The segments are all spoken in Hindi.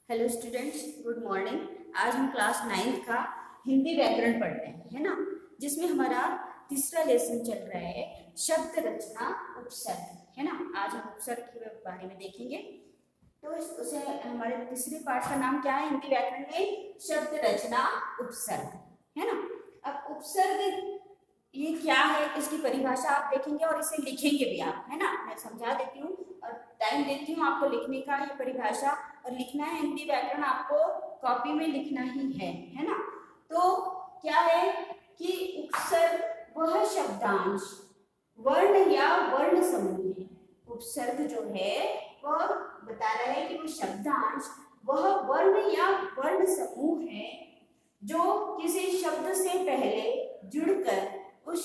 Hello students, good morning. आज हम क्लास 9th का हिंदी व्याकरण पढ़ते हैं, है ना, जिसमें हमारा तीसरा लेसन चल रहा है शब्द रचना उपसर्ग, है ना। आज हम उपसर्ग के बारे में देखेंगे। तो उसे हमारे तीसरे पार्ट का नाम क्या है हिंदी व्याकरण में? शब्द रचना उपसर्ग, है ना। अब उपसर्ग ये क्या है, इसकी परिभाषा आप देखेंगे और इसे लिखेंगे भी आप, है ना। मैं समझा देती हूँ और टाइम देती हूँ आपको लिखने का। ये परिभाषा और लिखना है, हिंदी व्याकरण आपको कॉपी में लिखना ही है ना। तो क्या है कि उपसर्ग वह शब्दांश, वर्ण या वर्ण समूह है। उपसर्ग जो है वह बता रहा है कि वो शब्दांश वह वर्ण या वर्ण समूह है जो किसी शब्द से पहले जुड़कर उस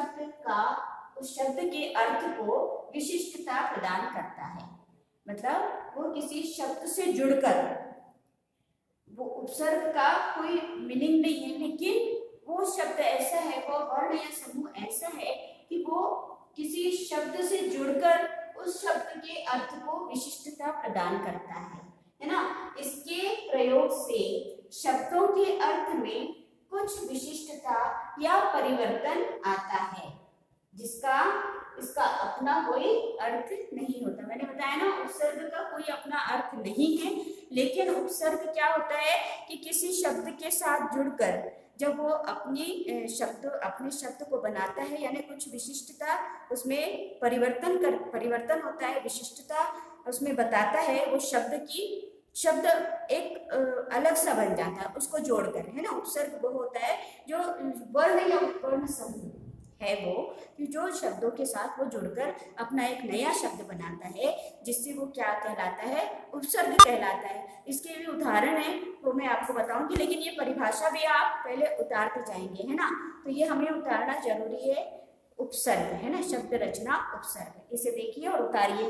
शब्द के अर्थ को विशिष्टता प्रदान करता है। मतलब वो किसी शब्द से जुड़कर, वो उपसर्ग का कोई मीनिंग नहीं है, लेकिन वो शब्द ऐसा है, वो वर्ण या समूह ऐसा है कि वो किसी शब्द से जुड़कर उस शब्द के अर्थ को विशिष्टता प्रदान करता है ना। इसके प्रयोग से शब्दों के अर्थ में कुछ विशिष्टता या परिवर्तन आता है, जिसका इसका अपना कोई अर्थ नहीं होता। मैंने बताया ना, उपसर्ग का कोई अपना अर्थ नहीं है, लेकिन उपसर्ग क्या होता है कि किसी शब्द के साथ जुड़कर जब वो अपने शब्द को बनाता है, यानी कुछ विशिष्टता उसमें परिवर्तन होता है, विशिष्टता उसमें बताता है, वो शब्द एक अलग सा बन जाता है उसको जोड़कर, है ना। उपसर्ग वो होता है जो वर्ण या वर्ण समूह है, वो कि जो शब्दों के साथ वो जुड़कर अपना एक नया शब्द बनाता है, जिससे वो क्या कहलाता है? उपसर्ग कहलाता है। इसके भी उदाहरण है, वो मैं आपको बताऊंगी, लेकिन ये परिभाषा भी आप पहले उतारते जाएंगे, है ना। तो ये हमें उतारना जरूरी है, उपसर्ग, है ना, शब्द रचना उपसर्ग। इसे देखिए और उतारिए।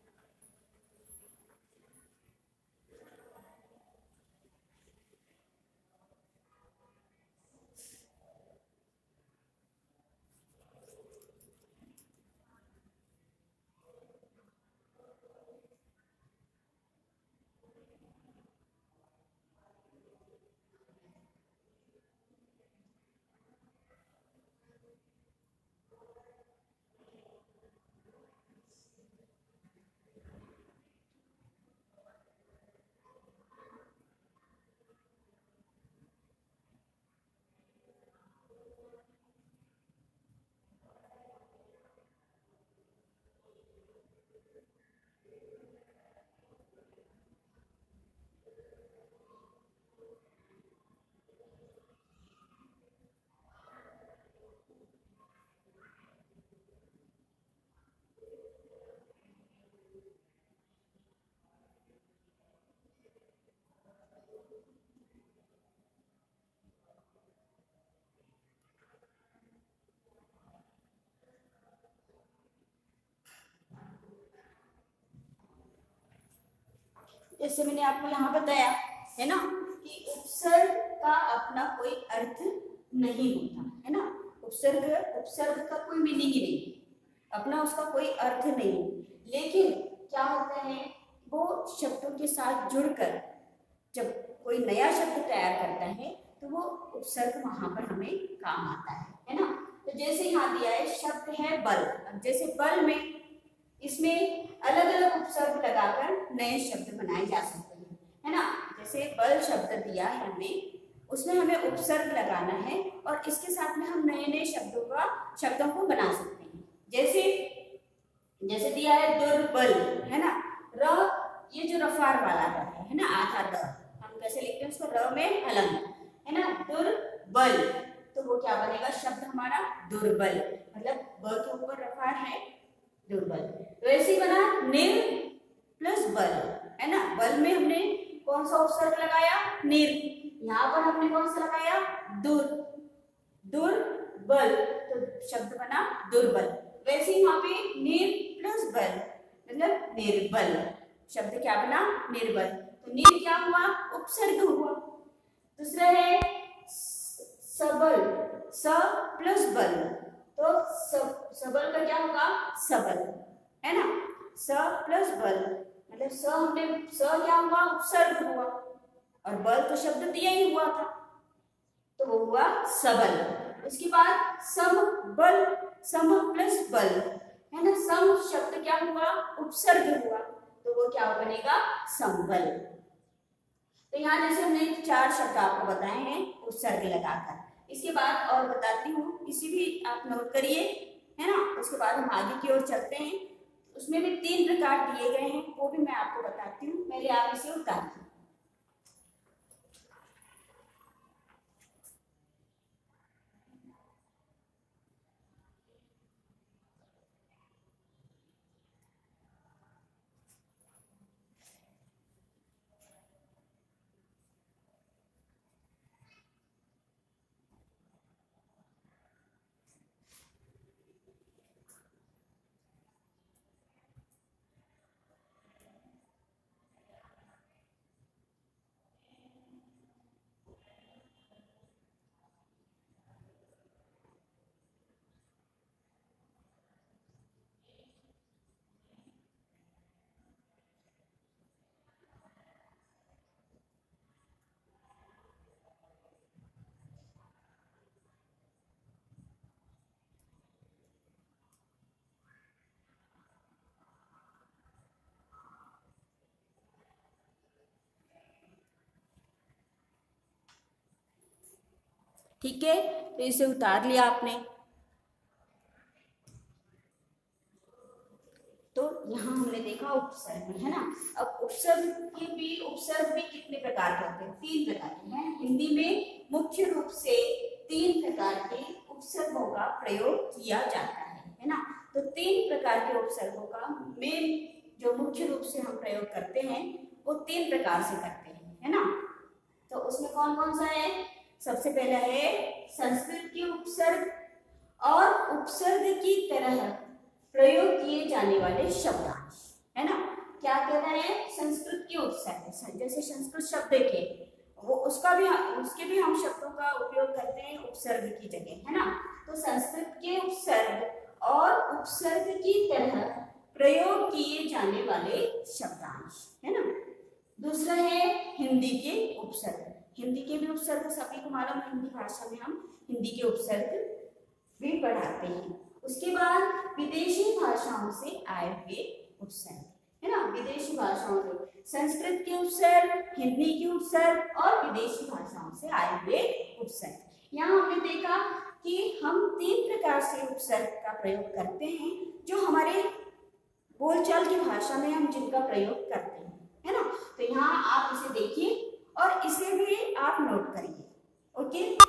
जैसे मैंने आपको यहाँ बताया है ना कि उपसर्ग का अपना कोई अर्थ नहीं होता, है ना। उपसर्ग का कोई मीनिंग ही नहीं, अपना उसका कोई अर्थ नहीं। लेकिन क्या होता है, वो शब्दों के साथ जुड़कर जब कोई नया शब्द तैयार करता है तो वो उपसर्ग वहां पर हमें काम आता है ना। तो जैसे यहाँ दिया है, शब्द है बल। अब जैसे बल में इसमें अलग अलग उपसर्ग लगाकर नए शब्द बनाए जा सकते हैं, है ना। जैसे बल शब्द दिया है हमें, उसमें हमें उपसर्ग लगाना है और इसके साथ में हम नए नए शब्दों को बना सकते हैं। जैसे दिया है दुर्बल, है ना। र, ये जो रफार वाला है ना, आधा र, हम कैसे लिखते हैं उसको? र में हलंग, है ना। दुर्बल, तो वो क्या बनेगा? शब्द हमारा दुर्बल, मतलब ब के ऊपर रफार है, दुर्बल। तो ऐसे ही बना निर प्लस बल, है ना। बल में हमने कौन सा उपसर्ग लगाया? निर। यहाँ पर हमने कौन सा लगाया? दुर्बल, तो शब्द बना दुर्बल। वैसे ही यहाँ पे निर प्लस बल मतलब निर्बल, शब्द क्या बना? निर्बल। तो निर क्या हुआ? उपसर्ग हुआ। दूसरा है सबल, स प्लस बल, तो सबल का क्या होगा? सबल, है ना। स प्लस बल मतलब स क्या हुआ? उपसर्ग हुआ। और बल तो शब्द दिया ही हुआ था, तो वो हुआ सबल। उसके बाद सम बल, सम प्लस बल है ना, सम शब्द क्या हुआ, उपसर्ग हुआ, तो वो क्या बनेगा, संबल। तो यहाँ जैसे हमने 4 शब्द आपको बताए हैं उपसर्ग लगाकर। इसके बाद और बताती हूँ, इसी भी आप नोट करिए, है ना। उसके बाद हम आगे की ओर चलते हैं, उसमें भी 3 प्रकार दिए गए हैं, वो भी मैं आपको बताती हूँ। पहले आप इसे उतारिए। ठीक है, तो इसे उतार लिया आपने। तो यहाँ हमने देखा उपसर्ग, है ना। अब उपसर्ग भी कितने प्रकार के होते हैं, 3 प्रकार के हैं। हिंदी में मुख्य रूप से 3 प्रकार के उपसर्गों का प्रयोग किया जाता है ना। तो 3 प्रकार के उपसर्गों का मेन जो मुख्य रूप से हम प्रयोग करते हैं वो 3 प्रकार से करते हैं, है ना। तो उसमें कौन कौन सा है, सबसे पहला है संस्कृत के उपसर्ग और उपसर्ग की तरह प्रयोग किए जाने वाले शब्दांश, है ना। क्या कह रहे हैं, संस्कृत के उपसर्ग, जैसे संस्कृत शब्द के वो उसके भी हम शब्दों का उपयोग करते हैं उपसर्ग की जगह, है ना। तो संस्कृत के उपसर्ग और उपसर्ग की तरह प्रयोग किए जाने वाले शब्दांश, है ना। दूसरा है हिंदी के उपसर्ग। हिंदी के भी उपसर्ग सभी को मालूम है, हिंदी भाषा में हम हिंदी के उपसर्ग भी पढ़ाते हैं। उसके बाद विदेशी भाषाओं से आए हुए उपसर्ग, है ना। विदेशी भाषाओं से संस्कृत के उपसर्ग, हिंदी के उपसर्ग और विदेशी भाषाओं से आए हुए उपसर्ग। यहाँ हमने देखा कि हम 3 प्रकार से उपसर्ग का प्रयोग करते हैं, जो हमारे बोलचाल की भाषा में हम जिनका प्रयोग करते हैं, है ना। तो यहाँ आप इसे देखिए और इसे भी आप नोट करिए, ओके।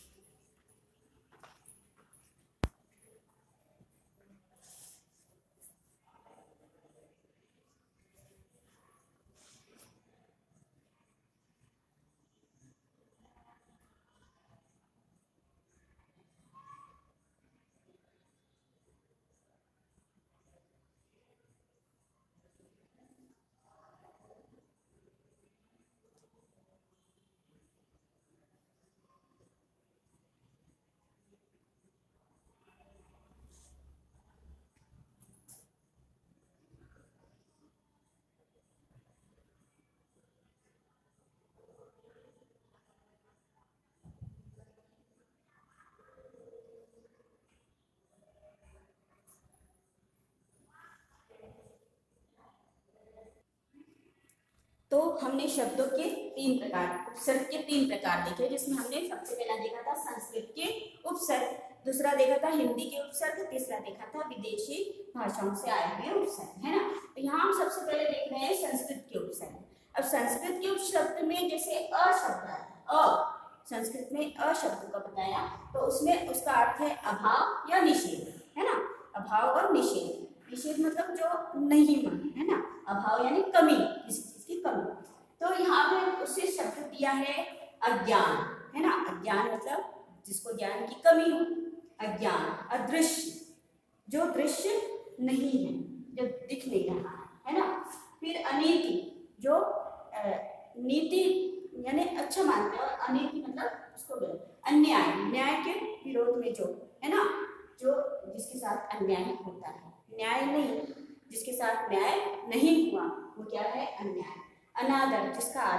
तो हमने शब्दों के 3 प्रकार, उपसर्ग के 3 प्रकार देखे, जिसमें हमने सबसे पहला देखा था संस्कृत के उपसर्ग, दूसरा देखा था हिंदी के उपसर्ग, तीसरा देखा था विदेशी भाषाओं से आए हुए उपसर्ग, है ना। तो यहाँ हम सबसे पहले देख रहे हैं संस्कृत के उपसर्ग। अब संस्कृत के उपसर्ग में जैसे अ शब्द आता है, संस्कृत में अ शब्द का बताया, तो उसमें उसका अर्थ है अभाव या निषेध, है ना। अभाव और निषेध, निषेध मतलब जो नहीं माने, है ना। अभाव यानी कमी, किसी चीज की कमी। तो यहाँ पे उसे शब्द दिया है अज्ञान, है ना। अज्ञान मतलब जिसको ज्ञान की कमी हो, अज्ञान। अदृश्य, जो दृश्य नहीं है, जो दिख नहीं रहा है ना। फिर अनीति, जो नीति यानी अच्छा मानते हैं, और अनीति मतलब उसको अन्याय, न्याय के विरोध में जो, है ना, जो जिसके साथ अन्याय होता है, न्याय नहीं, जिसके साथ न्याय नहीं हुआ वो क्या है, अन्याय। अनादर, जिसका आदर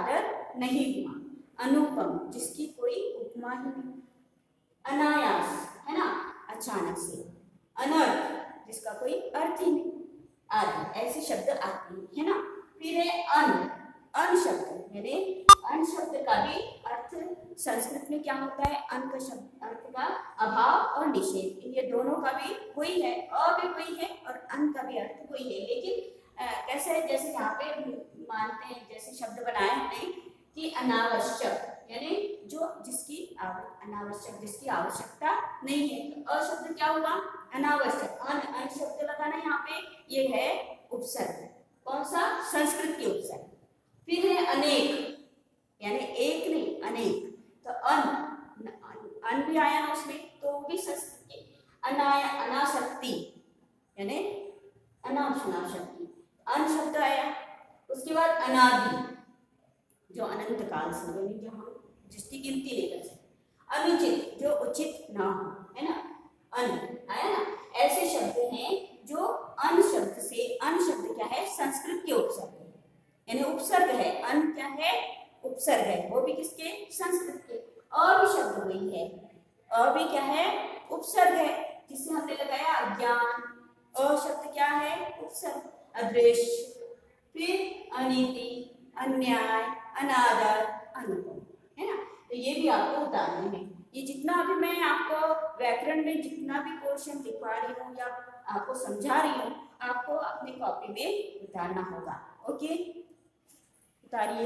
नहीं हुआ। अनुपम, जिसकी कोई उपमा ही नहीं। अनायास, है ना, अचानक से। अनर्थ, जिसका कोई अर्थ ही नहीं, आदि ऐसे शब्द आते हैं, है ना। फिर है अन शब्द, यानी अन शब्द का भी अर्थ संस्कृत में क्या होता है? अन का शब्द अर्थ का अभाव और निषेध, ये दोनों का भी वही है, अ भी वही है और अन का भी अर्थ वही है। लेकिन कैसे है, जैसे यहाँ पे मानते हैं, जैसे शब्द बनाए हमने कि अनावश्यक, यानी जो जिसकी अनावश्यक, जिसकी आवश्यकता नहीं है, तो अशब्द क्या हुआ? अनावश्यक। अन शब्द लगाना यहाँ पे, ये है उपसर्ग। कौन सा? संस्कृत की उपसर्ग। फिर है अनेक, यानी एक नहीं अनेक, तो अन भी आया ना उसमें, तो वो भी संस्कृत की। अनासक्ति, यानी अनाशक्ति, अन शब्द आया। उसके बाद अनादि, जो अनंत काल से, यानी जो हम जिसकी गिनती नहीं कर सकते। अनुचित, जो उचित ना हो, है ना, अन आया ना। ऐसे शब्द हैं जो अन शब्द से, अन शब्द क्या है? संस्कृत के उपसर्ग है, यानी उपसर्ग है। अन क्या है? उपसर्ग है, वो भी किसके? संस्कृत के। और भी शब्द वही है, और भी क्या है? उपसर्ग है, जिससे हमने लगाया अज्ञान। अ शब्द क्या है? उपसर्ग। अदृश्य, फिर अनीति, अन्याय, अनादर, अनुपम, है ना। तो ये भी आपको उतारने हैं। ये जितना अभी मैं आपको व्याकरण में जितना भी पोर्शन लिखवा रही हूँ या आपको समझा रही हूँ, आपको अपनी कॉपी में उतारना होगा। ओके, उतारिए।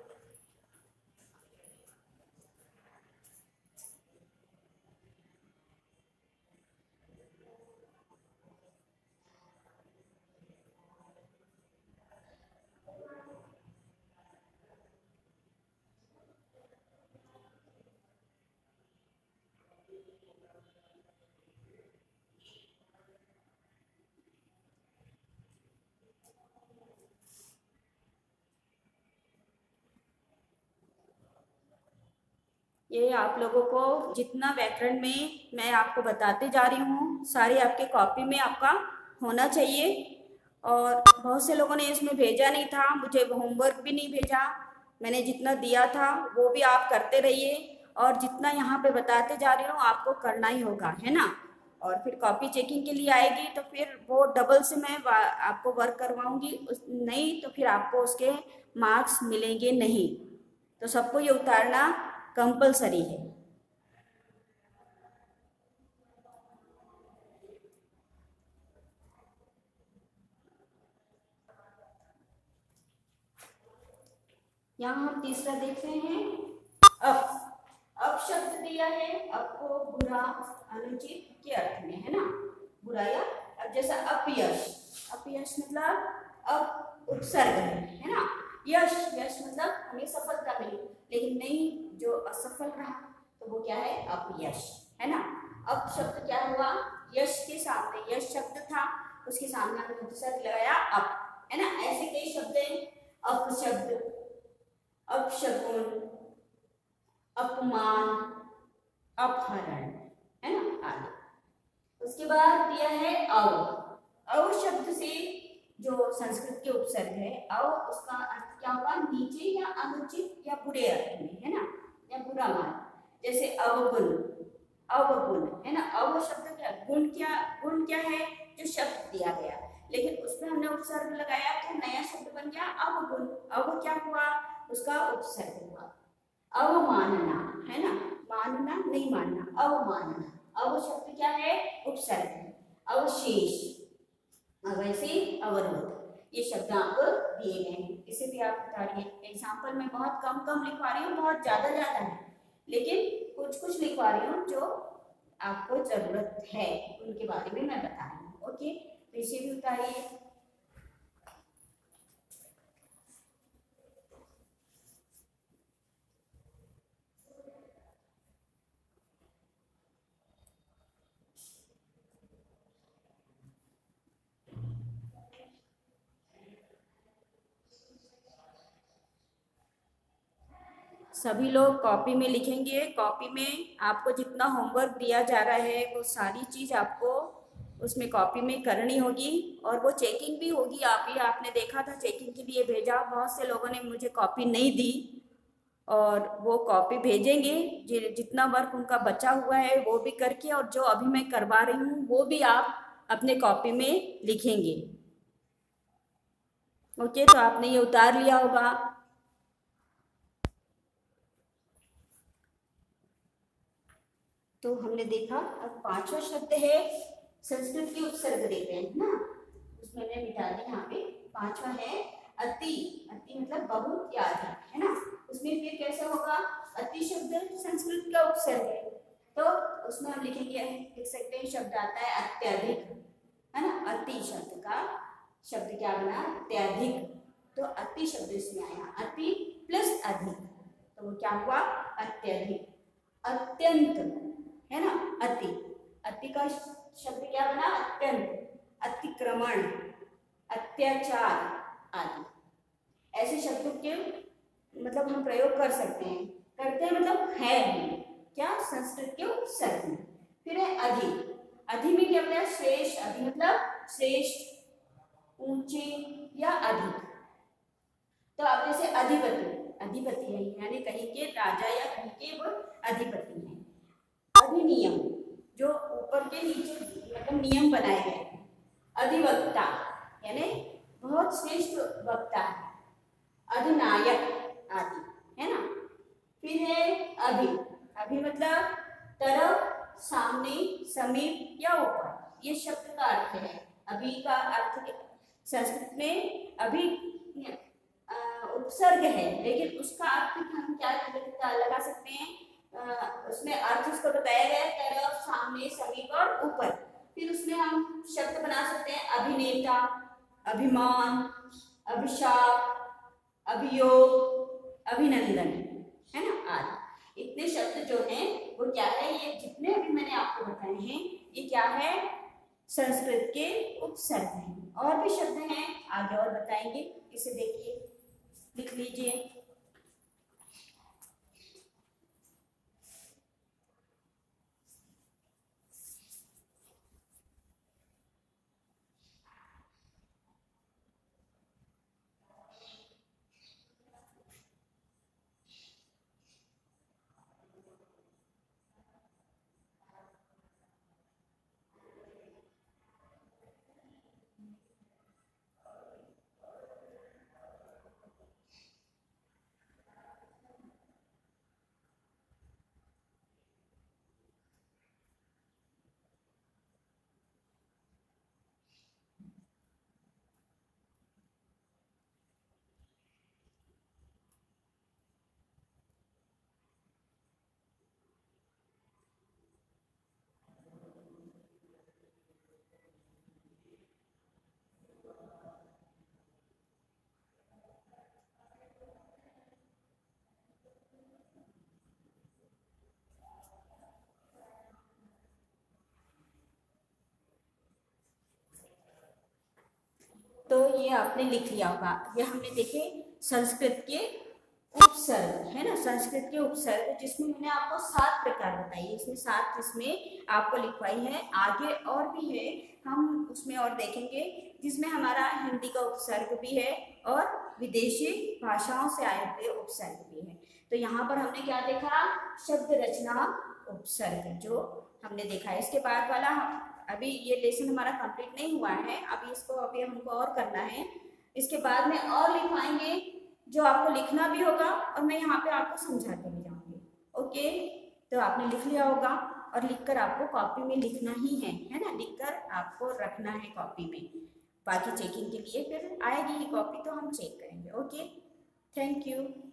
ये आप लोगों को जितना व्याकरण में मैं आपको बताते जा रही हूँ, सारी आपके कॉपी में आपका होना चाहिए। और बहुत से लोगों ने इसमें भेजा नहीं था, मुझे होमवर्क भी नहीं भेजा। मैंने जितना दिया था वो भी आप करते रहिए, और जितना यहाँ पे बताते जा रही हूँ आपको करना ही होगा, है ना। और फिर कॉपी चेकिंग के लिए आएगी तो फिर वो डबल से मैं आपको वर्क करवाऊँगी, नहीं तो फिर आपको उसके मार्क्स मिलेंगे नहीं। तो सबको ये उतारना कंपलसरी है। यहाँ हम तीसरा देख रहे हैं, अब शब्द दिया है, अब को बुरा, अनुचित के अर्थ में, है ना, बुरा या। अब जैसा अपयश, अपयश मतलब अब उपसर्ग है ना। यश, यश मतलब हमें सफलता मिली, लेकिन नहीं, जो असफल रहा तो वो क्या है? अपयश, है ना। अब शब्द क्या हुआ? यश के सामने, यश शब्द था, उसके सामने हमने उपसर्ग लगाया अप, है ना। ऐसे कई शब्द हैं, अपशब्द, अपशकुन, अपमान, अपहरण, है ना, आदि। उसके बाद दिया है अव शब्द से जो संस्कृत के उपसर्ग है, उसका अर्थ क्या होगा? नीचे या अनुचित या बुरे अर्थ में, है ना, या बुरा मान। जैसे अवगुण, है ना। अव शब्द क्या? गुण क्या है? जो शब्द दिया गया, लेकिन उसमें हमने उपसर्ग लगाया तो नया शब्द बन गया अवगुण। अव क्या हुआ? उसका उपसर्ग हुआ। अवमानना, है ना, मानना नहीं मानना, अवमानना। अव शब्द क्या है? उपसर्ग है। अवशेष, अवैसे, अवरोध, ये शब्द आपको दिए गए हैं, इसे भी आप बताइए। एग्जाम्पल में बहुत कम लिखवा रही हूँ, बहुत ज्यादा है, लेकिन कुछ लिखवा रही हूँ जो आपको जरूरत है उनके बारे में मैं बता रही हूँ। ओके, तो इसे भी उतारिए। सभी लोग कॉपी में लिखेंगे। कॉपी में आपको जितना होमवर्क दिया जा रहा है वो सारी चीज़ आपको उसमें कॉपी में करनी होगी, और वो चेकिंग भी होगी। आपने देखा था चेकिंग के लिए भेजा, बहुत से लोगों ने मुझे कॉपी नहीं दी, और वो कॉपी भेजेंगे, जितना वर्क उनका बचा हुआ है वो भी करके, और जो अभी मैं करवा रही हूँ वो भी आप अपने कॉपी में लिखेंगे। ओके, तो आपने ये उतार लिया होगा। तो हमने देखा, अब पांचवा शब्द है संस्कृत के उपसर्ग देते हैं ना, उसमें मैंने मिटा दिया यहाँ पे। पांचवा है अति। अति मतलब बहुत या अधिक, है ना। उसमें फिर कैसे होगा, अति शब्द संस्कृत का उपसर्ग है, तो उसमें हम लिखेंगे, लिख सकते हैं शब्द आता है अत्यधिक, है ना। अति शब्द का शब्द क्या बना, अत्यधिक। तो अति शब्द इसमें आया, अति प्लस अधिक, तो वो क्या हुआ, अत्यधिक। अत्यंत, है ना, अति। अति का शब्द क्या बना, अत्यंत, अतिक्रमण, अत्याचार आदि। ऐसे शब्दों के मतलब हम प्रयोग कर सकते हैं, करते हैं मतलब है भी क्या, संस्कृत के उपसर्ग में। फिर है अधि। अधि में क्या होता है, श्रेष्ठ। अधि मतलब श्रेष्ठ, ऊंचे या अधिक। तो आप जैसे अधिपति, अधिपति है यानी कहीं के राजा या कहीं के वो अधिपति हैं। अधिनियम, जो ऊपर के नीचे मतलब नियम बनाए गए हैं। अधिवक्ता यानी बहुत श्रेष्ठ वक्ता है। अधिनायक आदि, है ना। फिर है अभि। अभि मतलब तरफ, सामने, समीप या ऊपर, ये शब्द का अर्थ है। अभि का अर्थ संस्कृत में अभि उपसर्ग है, लेकिन उसका अर्थ हम क्या लगा सकते हैं, उसमें अर्थ उसको बताया गया है, तरफ, सामने, समीप और ऊपर। फिर उसमें हम शब्द बना सकते हैं अभिनेता, अभिमान, अभिशाप, अभियोग, अभिनंदन, है ना आदि। इतने शब्द जो हैं वो क्या है, ये जितने अभी मैंने आपको बताए हैं ये क्या है, संस्कृत के उपसर्ग हैं। और भी शब्द हैं, आगे और बताएंगे। इसे देखिए, लिख लीजिए। तो ये आपने लिख लिया होगा। ये हमने देखे संस्कृत के उपसर्ग, है ना, संस्कृत के उपसर्ग, जिसमें मैंने आपको 7 प्रकार बताई है। इसमें 7 इसमें आपको लिखवाई है। आगे और भी है, हम उसमें और देखेंगे, जिसमें हमारा हिंदी का उपसर्ग भी है और विदेशी भाषाओं से आए हुए उपसर्ग भी है। तो यहाँ पर हमने क्या देखा, शब्द रचना उपसर्ग जो हमने देखा है। इसके बाद वाला अभी ये लेसन हमारा कंप्लीट नहीं हुआ है, अभी हमको और करना है। इसके बाद में और लिखवाएंगे जो आपको लिखना भी होगा, और मैं यहाँ पे आपको समझाते भी जाऊंगी। ओके, तो आपने लिख लिया होगा, और लिखकर आपको कॉपी में लिखना ही है ना, लिखकर आपको रखना है कॉपी में। बाकी चेकिंग के लिए फिर आएगी ये कॉपी तो हम चेक करेंगे। Okay, thank you.